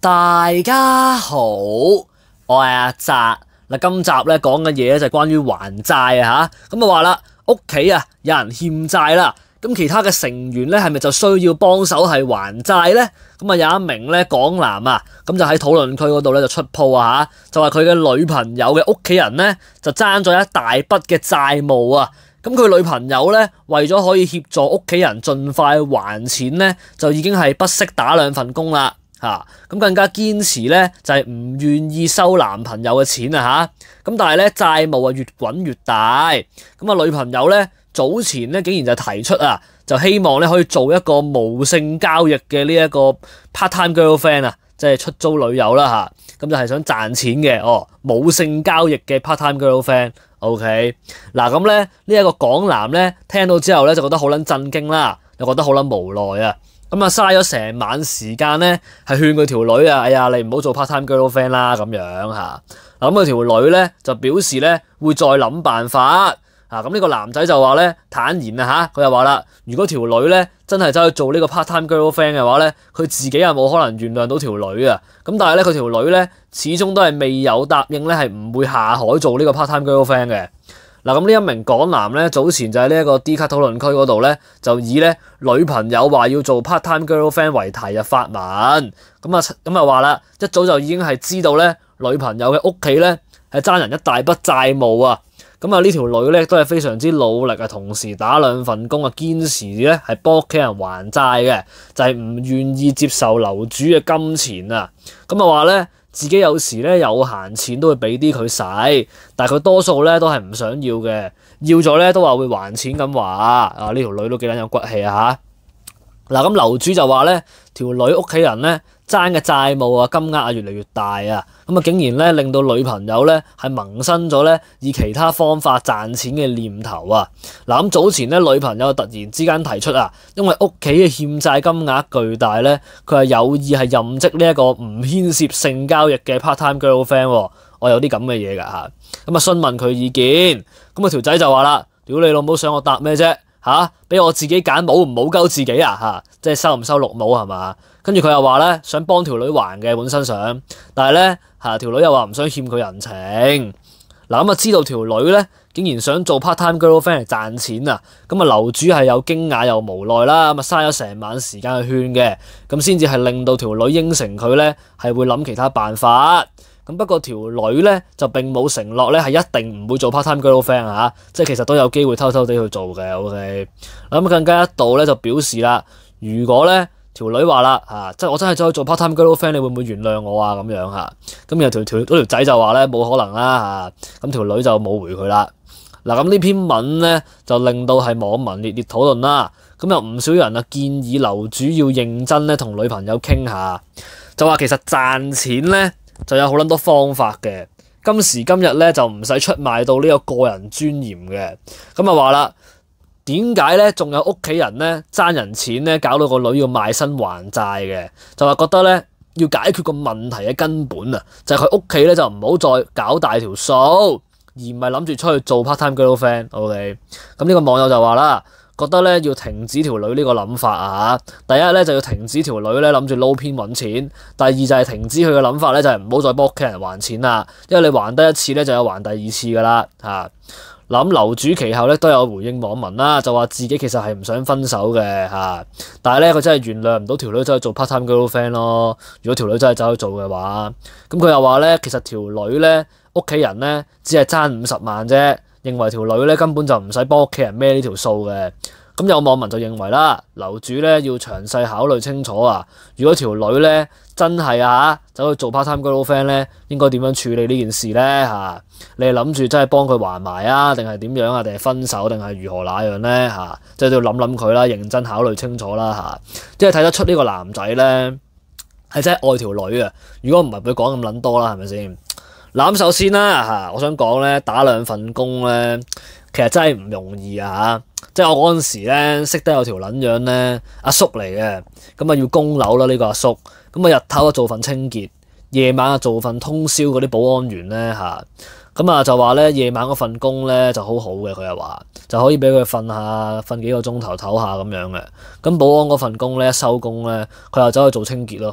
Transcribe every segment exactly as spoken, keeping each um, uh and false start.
大家好，我係阿澤嗱。今集咧講嘅嘢咧就係關於還債啊吓，咁啊話啦，屋企啊有人欠債啦，咁其他嘅成員咧係咪就需要幫手係還債咧？咁啊有一名咧港男啊，咁就喺討論區嗰度咧就出鋪啊吓，就話佢嘅女朋友嘅屋企人咧就爭咗一大筆嘅債務啊。咁佢女朋友咧為咗可以協助屋企人盡快還錢咧，就已經係不惜打兩份工啦嚇。咁更加堅持咧就係唔願意收男朋友嘅錢啊嚇。咁但係咧債務啊越滾越大。咁啊女朋友咧早前咧竟然就提出啊，就希望咧可以做一個無性交易嘅呢一個 part-time girlfriend 啊，即係出租女友啦嚇。咁就係想賺錢嘅哦，無性交易嘅 part-time girlfriend。OK， 嗱咁咧呢一個港男咧聽到之後咧就覺得好撚震驚啦，又覺得好撚無奈啊，咁啊嘥咗成晚時間咧係勸佢條女啊，哎呀你唔好做 part-time girlfriend 啦咁樣嚇，嗱咁佢條女咧就表示咧會再諗辦法。啊咁呢個男仔就話咧坦言啊嚇，佢又話啦，如果條女咧真係走去做呢個 part-time girlfriend 嘅話咧，佢自己又冇可能原諒到條女啊。咁但係咧佢條女咧始終都係未有答應咧係唔會下海做呢個 part-time girlfriend 嘅。嗱咁呢一名港男咧早前就喺呢一個 D 卡討論區嗰度咧就以咧女朋友話要做 part-time girlfriend 為題入發文，咁啊咁啊話啦，一早就已經係知道咧女朋友嘅屋企咧係爭人一大筆債務啊。咁啊呢條女咧都係非常之努力啊，同時打兩份工啊，堅持咧係幫屋企人還債嘅，就係唔願意接受樓主嘅金錢啊。咁啊話咧自己有時咧有閒錢都會俾啲佢使，但係佢多數咧都係唔想要嘅，要咗咧都話會還錢咁話啊。呢條女都幾撚有骨氣啊嚇！嗱咁樓主就話咧條女屋企人咧爭嘅債務啊金額啊越嚟越大啊，咁啊竟然咧令到女朋友咧係萌生咗咧以其他方法賺錢嘅念頭啊！嗱咁早前咧女朋友突然之間提出啊，因為屋企嘅欠債金額巨大咧，佢係有意係任職呢一個唔牽涉性交易嘅 part-time girlfriend，啊，我有啲咁嘅嘢㗎嚇，咁啊詢問佢意見，咁啊條仔就話啦：屌你老母想我答咩啫？嚇，俾我自己揀冇唔冇鳩自己啊嚇，即係收唔收綠帽係嘛？跟住佢又話咧想幫條女還嘅本身想，但係咧嚇條女又話唔想欠佢人情。嗱咁啊知道條女咧竟然想做 part-time girlfriend 嚟賺錢啊，咁啊樓主係有驚訝又無奈啦，咁啊嘥咗成晚時間去勸嘅，咁先至係令到條女應承佢咧係會諗其他辦法。咁不過條女咧就並冇承諾咧係一定唔會做 part-time girlfriend 啊，即係其實都有機會偷偷地去做嘅。OK，咁更加一度咧就表示啦，如果咧條女話啦嚇，即係我真係走去做 part-time girlfriend，你會唔會原諒我啊？咁樣嚇，咁然後條條嗰條仔就話咧冇可能啦嚇，咁條女就冇回佢啦。嗱咁呢篇文咧就令到係網民熱烈討論啦。咁有唔少人啊建議樓主要認真咧同女朋友傾下，就話其實賺錢咧就有好撚多方法嘅，今時今日咧就唔使出賣到呢個個人尊嚴嘅。咁啊話啦，點解咧仲有屋企人咧爭人錢咧，搞到個女要賣身還債嘅？就話覺得咧要解決個問題嘅根本啊，就係佢屋企咧就唔好再搞大條數，而唔係諗住出去做 part-time girlfriend。OK，咁呢個網友就話啦，覺得咧要停止條女呢個諗法啊嚇！第一咧就要停止條女咧諗住撈偏揾錢，第二就係停止佢嘅諗法咧就係唔好再幫屋企人還錢啦，因為你還得一次咧就有還第二次噶啦嚇。嗱咁樓主其後咧都有回應網民啦，就話自己其實係唔想分手嘅嚇，但係咧佢真係原諒唔到條女走去做 part-time girlfriend 咯。如果條女真係走去做嘅話，咁佢又話咧其實條女咧屋企人咧只係爭五十萬啫。認為條女咧根本就唔使幫屋企人孭呢條數嘅，咁有網民就認為啦，樓主咧要詳細考慮清楚啊！如果條女咧真係啊走去做 part-time girlfriend 咧，應該點樣處理呢件事咧嚇？你係諗住真係幫佢還埋啊，定係點樣啊？定係分手，定係如何那樣咧嚇？即係都要諗諗佢啦，認真考慮清楚啦嚇！即係睇得出呢個男仔咧係真係愛條女啊！如果唔係佢講咁撚多啦，係咪先？嗱咁首先啦嚇，我想講咧打兩份工咧，其實真係唔容易啊嚇！即係我嗰陣時咧識得有條撚樣咧，阿叔嚟嘅，咁啊要供樓啦呢個阿叔，咁啊日頭啊做份清潔，夜晚啊做份通宵嗰啲保安員咧嚇，咁啊就話咧夜晚嗰份工咧就好好嘅，佢又話就可以俾佢瞓下瞓幾個鐘頭唞下咁樣嘅，咁保安嗰份工咧一收工咧，佢又走去做清潔咯。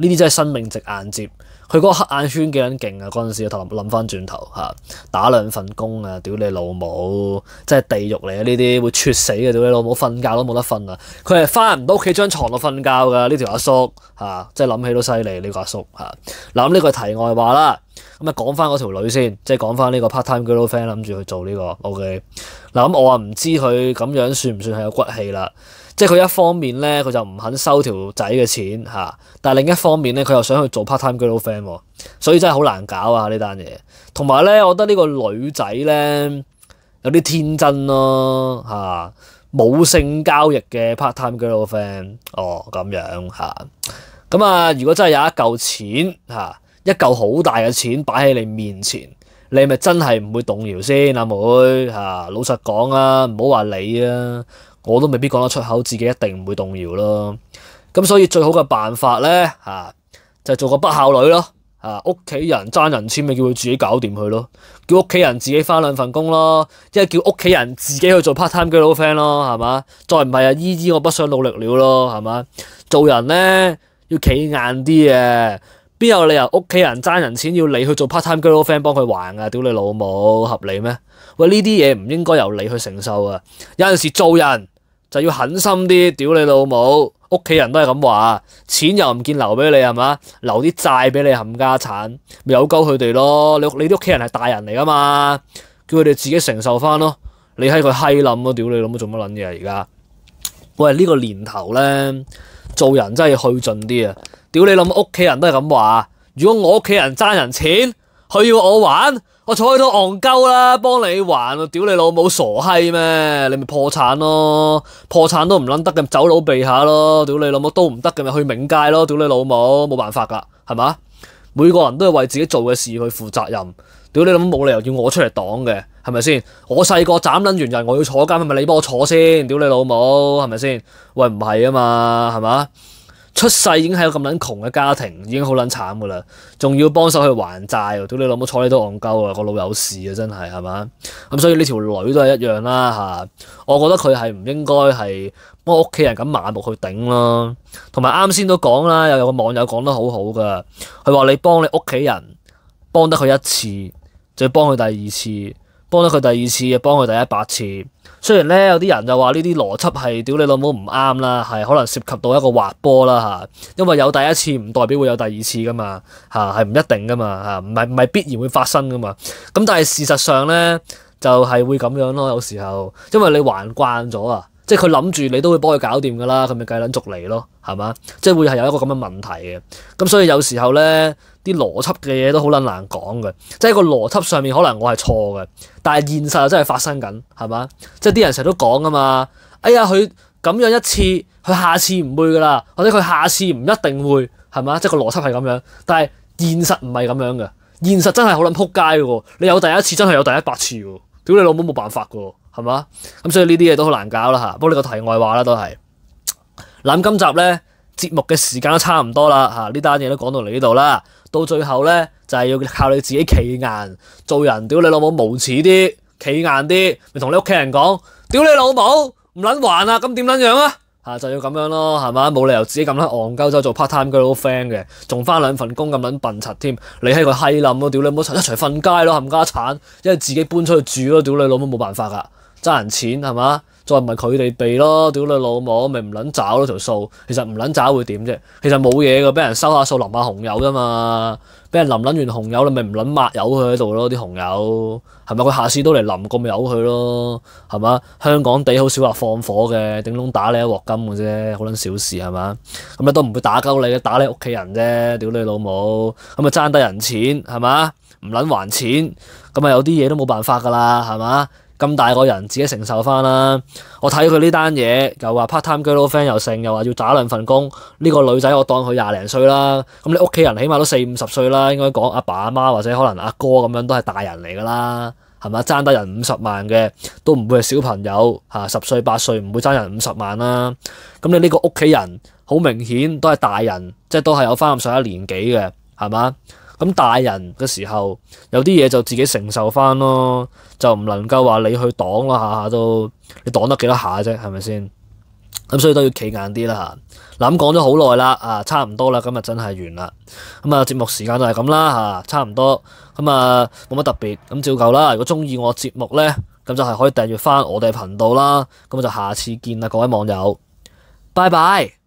呢啲真係生命值硬接。佢嗰個黑眼圈幾撚勁啊！嗰陣時頭諗翻轉頭嚇，打兩份工啊，屌你老母，真係地獄嚟啊！呢啲會猝死嘅，屌你老母，瞓覺都冇得瞓啊！佢係翻唔到屋企張床度瞓覺㗎，呢條阿叔嚇，即係諗起都犀利呢個阿叔嚇。嗱咁呢個係題外話啦，咁啊講翻嗰條女先，即係講翻呢個 part time girlfriend 諗住去做呢個 OK。嗱咁我啊唔知佢咁樣算唔算係有骨氣啦。即係佢一方面咧，佢就唔肯收條仔嘅錢嚇，但係另一方面咧，佢又想去做 part time girlfriend 喎，所以真係好難搞啊呢單嘢。同埋咧，我覺得呢個女仔咧有啲天真咯嚇，冇性交易嘅 part time girlfriend 哦咁樣嚇。咁啊，如果真係有一嚿錢嚇，一嚿好大嘅錢擺喺你面前，你係咪真係唔會動搖先，阿妹嚇？老實講啊，唔好話你啊。我都未必講得出口，自己一定唔會動搖咯。咁所以最好嘅辦法咧嚇、啊，就係、做個不孝女咯嚇。屋、啊、企人爭人錢，咪叫佢自己搞掂佢咯。叫屋企人自己返兩份工咯，一係叫屋企人自己去做 part time girlfriend 咯，係嘛？再唔係啊，姨姨我不想努力了咯，係嘛？做人咧要企硬啲嘅，邊有理由屋企人爭人錢要你去做 part time girlfriend 幫佢還啊？屌你老母，合理咩？喂，呢啲嘢唔應該由你去承受啊！有陣時做人就要狠心啲，屌你老母！屋企人都係咁話，錢又唔見留俾你係嘛？留啲債俾你冚家產，咪有鳩佢哋咯！你你啲屋企人係大人嚟噶嘛？叫佢哋自己承受翻咯。你喺佢閪冧咯，屌你老母做乜撚嘢啊！而家喂呢、呢個年頭咧，做人真係去盡啲啊！屌你老母，屋企人都係咁話。如果我屋企人爭人錢，佢要我還？我坐喺度戇鳩啦，幫你還啊！屌你老母傻閪咩？你咪破產咯，破產都唔撚得嘅，走佬避下咯！屌你老母都唔得嘅咪去冥界咯！屌你老母冇辦法㗎，係嘛？每個人都係為自己做嘅事去負責任。屌你老母冇理由要我出嚟擋嘅，係咪先？我細個斬撚完人，我要坐監，係咪你幫我坐先？屌你老母係咪先？喂唔係啊嘛，係嘛？出世已經係個咁撚窮嘅家庭，已經好撚慘噶啦，仲要幫手去還債，屌你老母坐你都戇鳩啊！個腦有事啊，真係係嘛？咁所以呢條女都係一樣啦嚇，我覺得佢係唔應該係幫屋企人咁盲目去頂咯。同埋啱先都講啦，又有個網友講得好好噶，佢話你幫你屋企人幫得佢一次，就要幫佢第二次，幫得佢第二次，就幫佢第一百次。雖然咧有啲人就話呢啲邏輯係屌你老母唔啱啦，係可能涉及到一個滑坡啦嚇，因為有第一次唔代表會有第二次噶嘛嚇，係唔一定噶嘛嚇，唔係唔係必然會發生噶嘛。咁但係事實上咧就係會咁樣咯，有時候因為你還慣咗啊，即係佢諗住你都會幫佢搞掂噶啦，佢咪計撚續嚟咯，係嘛？即係會係有一個咁嘅問題嘅。咁所以有時候咧啲邏輯嘅嘢都好撚難講嘅，即係個邏輯上面可能我係錯嘅，但係現實又真係發生緊，係嘛？即係啲人成日都講啊嘛，哎呀佢咁樣一次，佢下次唔會噶啦，或者佢下次唔一定會，係嘛？即係個邏輯係咁樣，但係現實唔係咁樣嘅，現實真係好撚撲街嘅喎，你有第一次真係有第一百次喎，屌你老母冇辦法嘅喎，係嘛？咁所以呢啲嘢都好難搞啦嚇。不過呢個題外話啦都係，嗱今集咧節目嘅時間都差唔多啦嚇，呢單嘢都講到嚟呢度啦。到最後咧，就係、是、要靠你自己企硬，做人屌你老母無恥啲，企硬啲，咪同你屋企人講，屌你老母唔撚還啊，咁點撚樣啊？嚇就要咁樣咯，係嘛？冇理由自己咁撚戇鳩走做 part time girlfriend 嘅，仲返兩份工咁撚笨柒添，你喺個閪冧咯，屌你老母一齊瞓街咯，冚家產，因為自己搬出去住咯，屌你老母冇辦法㗎，爭人錢係嘛？再唔係佢哋避咯，屌你老母咪唔撚找咯條數，其實唔撚找會點啫？其實冇嘢㗎，俾人收下數淋下紅油啫嘛，俾人淋撚完紅油你咪唔撚抹油佢喺度咯，啲紅油係咪？佢下次都嚟淋咁咪由佢咯，係嘛？香港地好少話放火嘅，頂籠打你一鑊金嘅啫，好撚小事係嘛？咁你都唔會打鳩你嘅，打你屋企人啫，屌你老母咁咪爭得人錢係嘛？唔撚還錢咁啊有啲嘢都冇辦法㗎啦，係嘛？咁大個人自己承受翻啦。我睇佢呢單嘢又話 part time girlfriend 又剩，又話要打兩份工。呢、呢個女仔我當佢廿零歲啦。咁你屋企人起碼都四五十歲啦，應該講阿爸阿媽或者可能阿哥咁樣都係大人嚟㗎啦，係咪？爭得人五十萬嘅都唔會係小朋友嚇，十歲八歲唔會爭人五十萬啦。咁你呢個屋企人好明顯都係大人，即係都係有翻咁上下年紀嘅，係嘛？咁大人嘅時候，有啲嘢就自己承受翻咯，就唔能夠話你去擋咯，下下都你擋得幾多下啫，係咪先？ 咁所以都要企硬啲啦嚇。嗱咁講咗好耐啦，啊差唔多啦，今日真係完啦。咁啊節目時間就係咁啦嚇，差唔多。咁啊冇乜特別，咁照舊啦。如果中意我節目咧，咁就係可以訂閱翻我哋頻道啦。咁就下次見啦，各位網友，拜拜。